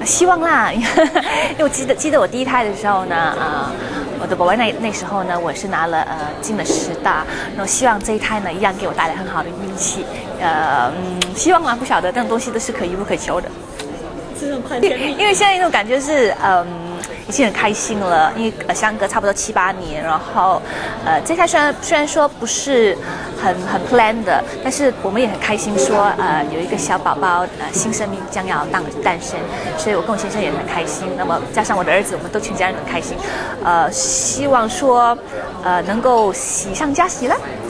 希望啦，因为我记得我第一胎的时候呢，我的宝宝那时候呢，我是拿了进了10大，然后希望这一胎呢一样给我带来很好的运气，希望啦，不晓得这种东西都是可遇不可求的。 这种快天命， 因为现在那种感觉是已经很开心了，因为相隔差不多7、8年，然后这胎虽然说不是很 plan 的，但是我们也很开心说有一个小宝宝新生命将要诞生，所以我跟我先生也很开心。那么加上我的儿子，我们都全家人很开心。希望说能够喜上加喜了。